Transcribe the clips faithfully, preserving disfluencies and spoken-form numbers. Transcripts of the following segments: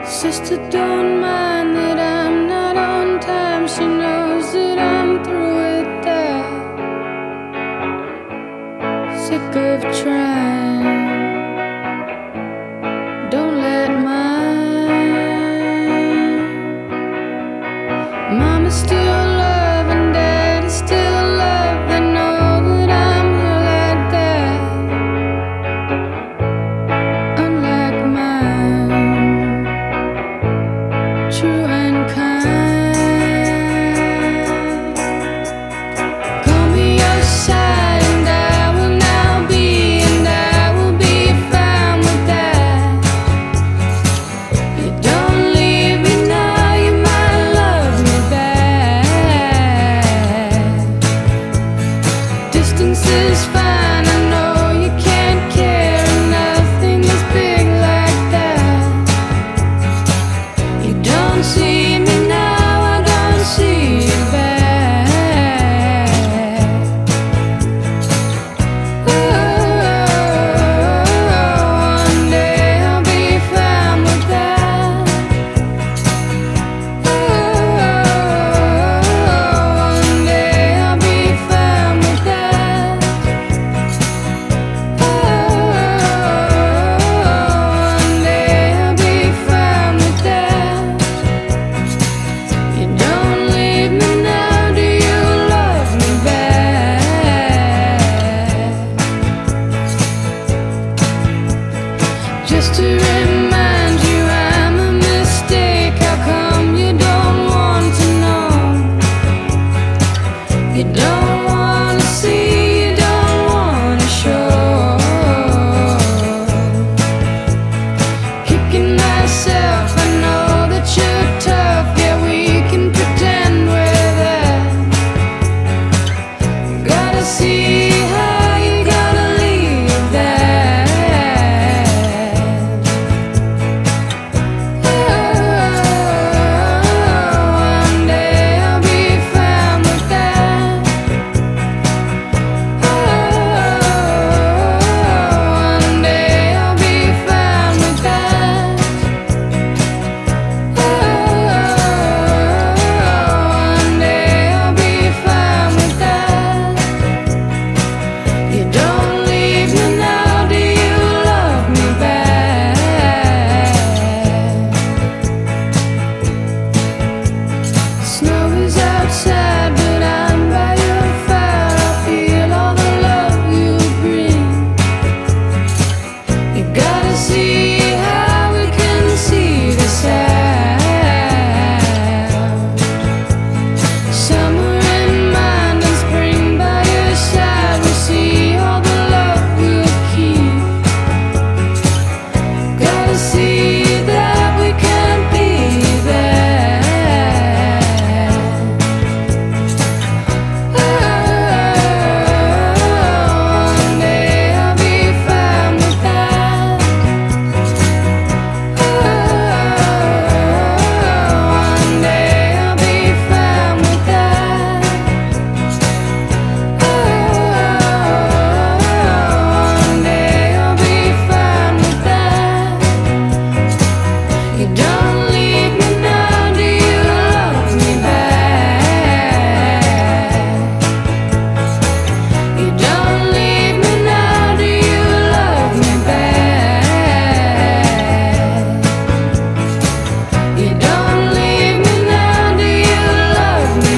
Sister don't mind that I'm not on time. She knows that I'm through with that. Sick of trying. Don't let mine. Mama's still love and Daddy's still love. They know that I'm here like that. Unlike mine, true and kind. Call me your side and I will now be, and I will be fine with that. You don't leave me now, you might love me back. Distance is fine, I know you can't care, and nothing is big like that. You don't see me now, I don't see you back. Oh, one day I'll be fine with that. Oh, one day I'll be fine with that. Oh, one day I'll be fine with that. You don't leave me now, do you love me back? Just to remind you I'm a mistake. How come you don't want to know? You don't want to see, you don't want to show. Kicking myself, I know that you're tough. Yeah, we can pretend we're that. Gotta see how you gotta leave that. Oh, one day I'll be fine with that. Oh, one day I'll be fine with that. Oh, one day I'll be fine with that. You don't leave me now, do you love me back? Snow is outside, but I'm by your fire. I feel all the love you bring. You gotta see how we can see this out. Summer in mind and spring by your side. We'll see all the love we'll keep. Gotta see that we can be that. Oh, one day I'll be fine with that. Oh, one day I'll be fine with that. Oh, one day I'll be fine with that. You don't leave me now, do you love me back? You don't leave me now, do you love me back? You don't leave me now, do you love me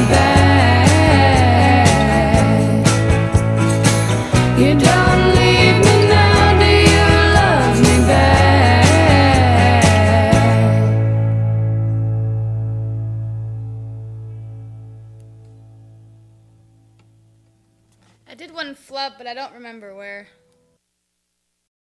back? You don't leave me now, do you love me back? I did one flub, but I don't remember where.